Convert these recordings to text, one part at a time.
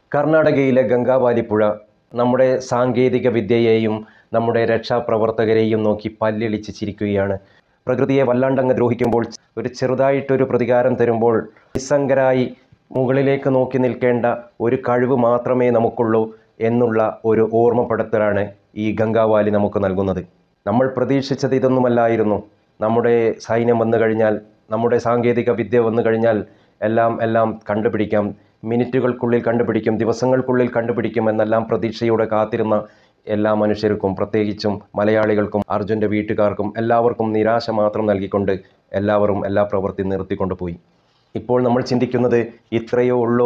കർണാടകയിലെ ഗംഗാവാലിപ്പുഴ നമ്മുടെ സാങ്കേതിക വിദ്യയെയും നമ്മുടെ രക്ഷാപ്രവർത്തകരെയും നോക്കി പല്ലിളിച്ച് ചിരിക്കുകയാണ്. പ്രകൃതിയെ വല്ലാണ്ടങ്ങ് ദ്രോഹിക്കുമ്പോൾ ഒരു ചെറുതായിട്ടൊരു പ്രതികാരം തരുമ്പോൾ നിസ്സംഗരായി മുകളിലേക്ക് നോക്കി നിൽക്കേണ്ട ഒരു കഴിവ് മാത്രമേ നമുക്കുള്ളൂ എന്നുള്ള ഒരു ഓർമ്മപ്പെടുത്തലാണ് ഈ ഗംഗാവാലി നമുക്ക് നൽകുന്നത്. നമ്മൾ പ്രതീക്ഷിച്ചത് ഇതൊന്നുമല്ലായിരുന്നു. നമ്മുടെ സൈന്യം വന്നു കഴിഞ്ഞാൽ, നമ്മുടെ സാങ്കേതിക വിദ്യ വന്നു കഴിഞ്ഞാൽ എല്ലാം കണ്ടുപിടിക്കാം, മിനിറ്റുകൾക്കുള്ളിൽ കണ്ടുപിടിക്കും, ദിവസങ്ങൾക്കുള്ളിൽ കണ്ടുപിടിക്കും എന്നെല്ലാം പ്രതീക്ഷയോടെ കാത്തിരുന്ന എല്ലാ മനുഷ്യർക്കും, പ്രത്യേകിച്ചും മലയാളികൾക്കും അർജുൻ്റെ വീട്ടുകാർക്കും എല്ലാവർക്കും നിരാശ മാത്രം നൽകിക്കൊണ്ട് എല്ലാവരും എല്ലാ പ്രവൃത്തി നിർത്തിക്കൊണ്ട് പോയി. ഇപ്പോൾ നമ്മൾ ചിന്തിക്കുന്നത് ഇത്രയേ ഉള്ളൂ,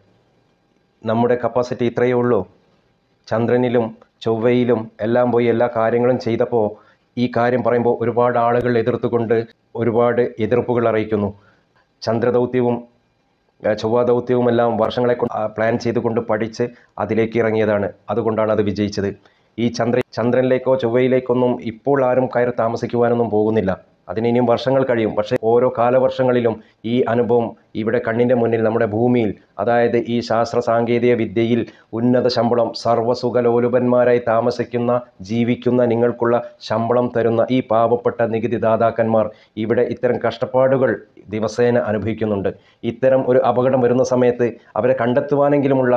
നമ്മുടെ കപ്പാസിറ്റി ഇത്രയേ ഉള്ളൂ. ചന്ദ്രനിലും ചൊവ്വയിലും എല്ലാം പോയി എല്ലാ കാര്യങ്ങളും ചെയ്തപ്പോൾ ഈ കാര്യം പറയുമ്പോൾ ഒരുപാട് ആളുകൾ എതിർത്തുകൊണ്ട് ഒരുപാട് എതിർപ്പുകൾ അറിയിക്കുന്നു. ചന്ദ്രദൗത്യവും ചൊവ്വ ദൗത്യവുമെല്ലാം വർഷങ്ങളെ പ്ലാൻ ചെയ്തുകൊണ്ട് പഠിച്ച് അതിലേക്ക് ഇറങ്ങിയതാണ്. അതുകൊണ്ടാണ് അത് വിജയിച്ചത്. ഈ ചന്ദ്രനിലേക്കോ ചൊവ്വയിലേക്കൊന്നും ഇപ്പോൾ ആരും കയറി താമസിക്കുവാനൊന്നും പോകുന്നില്ല. അതിനിയും വർഷങ്ങൾ കഴിയും. പക്ഷേ ഓരോ കാലവർഷങ്ങളിലും ഈ അനുഭവം ഇവിടെ കണ്ണിൻ്റെ മുന്നിൽ നമ്മുടെ ഭൂമിയിൽ, അതായത് ഈ ശാസ്ത്ര സാങ്കേതിക വിദ്യയിൽ ഉന്നത ശമ്പളം, സർവ്വസുഖലോലുപന്മാരായി താമസിക്കുന്ന ജീവിക്കുന്ന നിങ്ങൾക്കുള്ള ശമ്പളം തരുന്ന ഈ പാവപ്പെട്ട നികുതിദാതാക്കന്മാർ ഇവിടെ ഇത്തരം കഷ്ടപ്പാടുകൾ ദിവസേന അനുഭവിക്കുന്നുണ്ട്. ഇത്തരം ഒരു അപകടം വരുന്ന സമയത്ത് അവരെ കണ്ടെത്തുവാനെങ്കിലുമുള്ള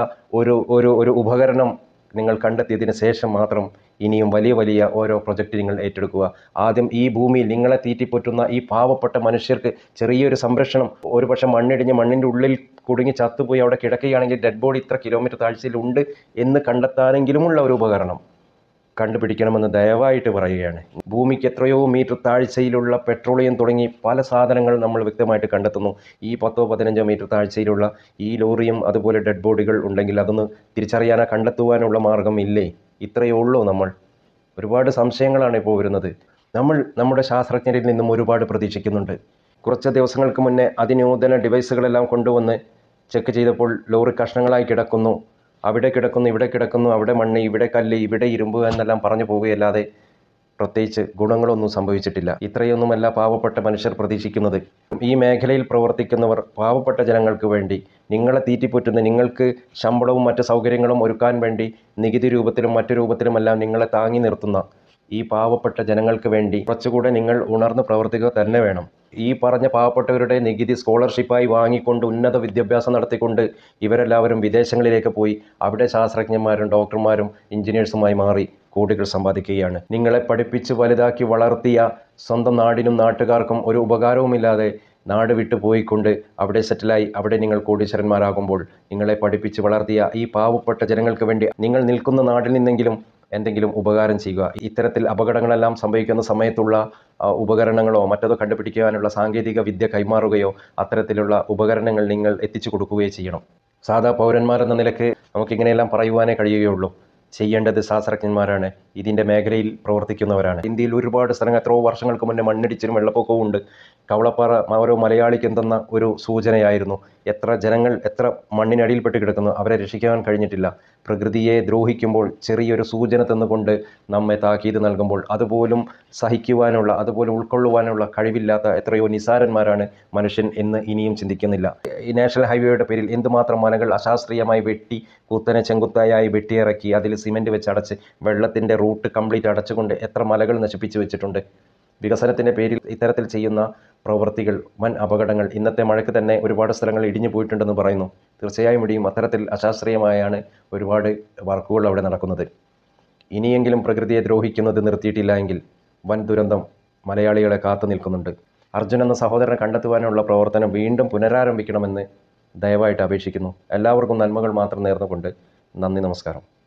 ഒരു ഉപകരണം നിങ്ങൾ കണ്ടെത്തിയതിന് ശേഷം മാത്രം ഇനിയും വലിയ ഓരോ പ്രൊജക്റ്റ് നിങ്ങൾ ഏറ്റെടുക്കുക. ആദ്യം ഈ ഭൂമിയിൽ നിങ്ങളെ തീറ്റിപ്പൊറ്റുന്ന ഈ പാവപ്പെട്ട മനുഷ്യർക്ക് ചെറിയൊരു സംരക്ഷണം, ഒരുപക്ഷെ മണ്ണിടിഞ്ഞ് മണ്ണിൻ്റെ ഉള്ളിൽ കുടുങ്ങി ചത്തുപോയി അവിടെ കിടക്കുകയാണെങ്കിൽ ഡെഡ് ബോഡി ഇത്ര കിലോമീറ്റർ താഴ്ചയിലുണ്ട് എന്ന് കണ്ടെത്താനെങ്കിലുമുള്ള ഒരു ഉപകരണം കണ്ടുപിടിക്കണമെന്ന് ദയവായിട്ട് പറയുകയാണ്. ഭൂമിക്ക് എത്രയോ മീറ്റർ താഴ്ചയിലുള്ള പെട്രോളിയം തുടങ്ങി പല സാധനങ്ങൾ നമ്മൾ വ്യക്തമായിട്ട് കണ്ടെത്തുന്നു. ഈ 10-15 മീറ്റർ താഴ്ചയിലുള്ള ഈ ലോറിയും അതുപോലെ ഡെഡ് ബോഡികൾ ഉണ്ടെങ്കിൽ അതൊന്ന് തിരിച്ചറിയാനോ കണ്ടെത്തുവാനുള്ള മാർഗം ഇല്ലേ? ഇത്രയേ ഉള്ളൂ. ഒരുപാട് സംശയങ്ങളാണ് ഇപ്പോൾ വരുന്നത്. നമ്മുടെ ശാസ്ത്രജ്ഞരിൽ നിന്നും ഒരുപാട് പ്രതീക്ഷിക്കുന്നുണ്ട്. കുറച്ച് ദിവസങ്ങൾക്ക് മുന്നേ അതിനൂതന ഡിവൈസുകളെല്ലാം കൊണ്ടുവന്ന് ചെക്ക് ചെയ്തപ്പോൾ ലോറി കഷ്ണങ്ങളായി കിടക്കുന്നു, അവിടെ കിടക്കുന്നു, ഇവിടെ കിടക്കുന്നു, അവിടെ മണ്ണ്, ഇവിടെ കല്ല്, ഇവിടെ ഇരുമ്പ് എന്നെല്ലാം പറഞ്ഞു പോവുകയല്ലാതെ പ്രത്യേകിച്ച് ഗുണങ്ങളൊന്നും സംഭവിച്ചിട്ടില്ല. ഇത്രയൊന്നുമല്ല പാവപ്പെട്ട മനുഷ്യർ പ്രതീക്ഷിക്കുന്നത്. ഈ മേഖലയിൽ പ്രവർത്തിക്കുന്നവർ പാവപ്പെട്ട ജനങ്ങൾക്ക് വേണ്ടി, നിങ്ങളെ തീറ്റിപ്പൊറ്റുന്ന, നിങ്ങൾക്ക് ശമ്പളവും മറ്റ് സൗകര്യങ്ങളും ഒരുക്കാൻ വേണ്ടി നികുതി രൂപത്തിലും മറ്റു രൂപത്തിലുമെല്ലാം നിങ്ങളെ താങ്ങി നിർത്തുന്ന ഈ പാവപ്പെട്ട ജനങ്ങൾക്ക് വേണ്ടി കുറച്ചുകൂടെ നിങ്ങൾ ഉണർന്ന് പ്രവർത്തിക്കുക തന്നെ വേണം. ഈ പറഞ്ഞ പാവപ്പെട്ടവരുടെ നികുതി സ്കോളർഷിപ്പായി വാങ്ങിക്കൊണ്ട് ഉന്നത വിദ്യാഭ്യാസം നടത്തിക്കൊണ്ട് ഇവരെല്ലാവരും വിദേശങ്ങളിലേക്ക് പോയി അവിടെ ശാസ്ത്രജ്ഞന്മാരും ഡോക്ടർമാരും എഞ്ചിനീയേഴ്സുമായി മാറി കോടികൾ സമ്പാദിക്കുകയാണ്. നിങ്ങളെ പഠിപ്പിച്ച് വലുതാക്കി വളർത്തിയ സ്വന്തം നാടിനും നാട്ടുകാർക്കും ഒരു ഉപകാരവുമില്ലാതെ നാട് വിട്ടു പോയിക്കൊണ്ട് അവിടെ സെറ്റിലായി അവിടെ നിങ്ങൾ കോടീശ്വരന്മാരാകുമ്പോൾ നിങ്ങളെ പഠിപ്പിച്ച് വളർത്തിയ ഈ പാവപ്പെട്ട ജനങ്ങൾക്ക് വേണ്ടി നിങ്ങൾ നിൽക്കുന്ന നാട്ടിൽ നിന്നെങ്കിലും എന്തെങ്കിലും ഉപകാരം ചെയ്യുക. ഇത്തരത്തിൽ അപകടങ്ങളെല്ലാം സംഭവിക്കുന്ന സമയത്തുള്ള ഉപകരണങ്ങളോ മറ്റതോ കണ്ടുപിടിക്കുവാനുള്ള സാങ്കേതിക വിദ്യ കൈമാറുകയോ അത്തരത്തിലുള്ള ഉപകരണങ്ങൾ നിങ്ങൾ എത്തിച്ചു കൊടുക്കുകയോ ചെയ്യണം. സാധാ പൗരന്മാരെന്ന നിലയ്ക്ക് നമുക്കിങ്ങനെയെല്ലാം പറയുവാനേ കഴിയുകയുള്ളൂ. ചെയ്യേണ്ടത് ശാസ്ത്രജ്ഞന്മാരാണ്, ഇതിൻ്റെ മേഖലയിൽ പ്രവർത്തിക്കുന്നവരാണ്. ഇന്ത്യയിൽ ഒരുപാട് സ്ഥലങ്ങൾ എത്രയോ വർഷങ്ങൾക്ക് മുന്നേ മണ്ണിടിച്ചിലും വെള്ളപ്പൊക്കവും ഉണ്ട്. കവളപ്പാറ ഓരോ മലയാളിക്ക് എന്തെന്ന ഒരു സൂചനയായിരുന്നു. എത്ര ജനങ്ങൾ എത്ര മണ്ണിനടിയിൽപ്പെട്ട് കിടക്കുന്നു, അവരെ രക്ഷിക്കാൻ കഴിഞ്ഞിട്ടില്ല. പ്രകൃതിയെ ദ്രോഹിക്കുമ്പോൾ ചെറിയൊരു സൂചന തന്നുകൊണ്ട് നമ്മെ താക്കീത് നൽകുമ്പോൾ അതുപോലും സഹിക്കുവാനുള്ള, അതുപോലും ഉൾക്കൊള്ളുവാനുള്ള കഴിവില്ലാത്ത എത്രയോ നിസാരന്മാരാണ് മനുഷ്യൻ എന്ന് ഇനിയും ചിന്തിക്കുന്നില്ല. ഈ നാഷണൽ ഹൈവേയുടെ പേരിൽ എന്തുമാത്രം മലകൾ അശാസ്ത്രീയമായി വെട്ടി കുത്തനെ ചെങ്കുത്തായി വെട്ടിയിറക്കി അതിൽ സിമെൻറ്റ് വെച്ച് അടച്ച് വെള്ളത്തിൻ്റെ റൂട്ട് കംപ്ലീറ്റ് അടച്ചുകൊണ്ട് എത്ര മലകൾ നശിപ്പിച്ചു വെച്ചിട്ടുണ്ട്. വികസനത്തിൻ്റെ പേരിൽ ഇത്തരത്തിൽ ചെയ്യുന്ന പ്രവൃത്തികൾ, വൻ അപകടങ്ങൾ. ഇന്നത്തെ മഴയ്ക്ക് തന്നെ ഒരുപാട് സ്ഥലങ്ങൾ ഇടിഞ്ഞു പോയിട്ടുണ്ടെന്ന് പറയുന്നു. തീർച്ചയായും ഇടിയും. അത്തരത്തിൽ അശാസ്ത്രീയമായാണ് ഒരുപാട് വർക്കുകൾ അവിടെ നടക്കുന്നത്. ഇനിയെങ്കിലും പ്രകൃതിയെ ദ്രോഹിക്കുന്നത് നിർത്തിയിട്ടില്ല എങ്കിൽ വൻ ദുരന്തം മലയാളികളെ കാത്തു നിൽക്കുന്നുണ്ട്. അർജുൻ എന്ന സഹോദരനെ കണ്ടെത്തുവാനുള്ള പ്രവർത്തനം വീണ്ടും പുനരാരംഭിക്കണമെന്ന് ദയവായിട്ട് അപേക്ഷിക്കുന്നു. എല്ലാവർക്കും നന്മകൾ മാത്രം നേർന്നുകൊണ്ട് നന്ദി, നമസ്കാരം.